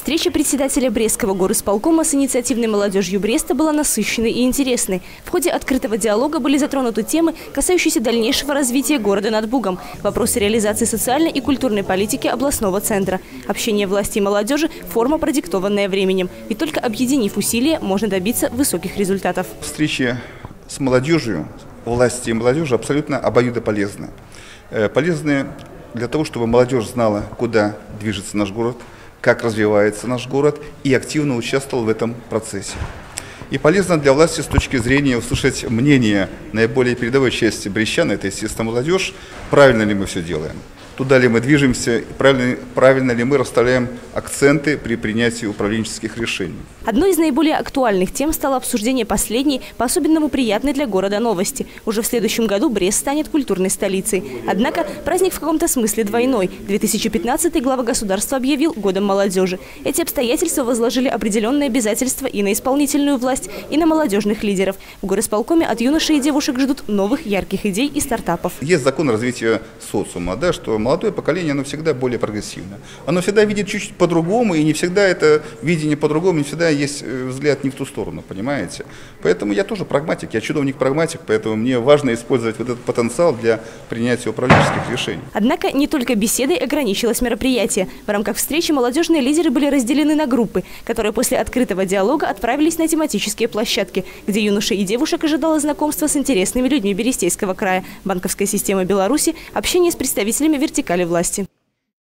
Встреча председателя Брестского горисполкома с инициативной молодежью Бреста была насыщенной и интересной. В ходе открытого диалога были затронуты темы, касающиеся дальнейшего развития города над Бугом, вопросы реализации социальной и культурной политики областного центра. Общение власти и молодежи – форма, продиктованная временем. И только объединив усилия, можно добиться высоких результатов. Встречи с молодежью, власти и молодежи абсолютно обоюдополезны. Полезны для того, чтобы молодежь знала, куда движется наш город, как развивается наш город, и активно участвовал в этом процессе. И полезно для власти с точки зрения услышать мнение наиболее передовой части брестчан, это, естественно, молодежь, правильно ли мы все делаем, туда ли мы движемся, правильно ли мы расставляем акценты при принятии управленческих решений. Одной из наиболее актуальных тем стало обсуждение последней, по-особенному приятной для города новости. Уже в следующем году Брест станет культурной столицей. Однако праздник в каком-то смысле двойной. 2015-й глава государства объявил годом молодежи. Эти обстоятельства возложили определенные обязательства и на исполнительную власть, и на молодежных лидеров. В горисполкоме от юношей и девушек ждут новых ярких идей и стартапов. Есть закон развития социума, да, что молодое поколение, оно всегда более прогрессивно. Оно всегда видит чуть-чуть по-другому, и не всегда это видение по-другому, не всегда есть взгляд не в ту сторону, понимаете? Поэтому я тоже прагматик, я чиновник-прагматик, поэтому мне важно использовать вот этот потенциал для принятия управленческих решений. Однако не только беседой ограничилось мероприятие. В рамках встречи молодежные лидеры были разделены на группы, которые после открытого диалога отправились на тематические площадки, где юношей и девушек ожидало знакомство с интересными людьми Берестейского края, банковская система Беларуси, общение с представителями вертикали власти.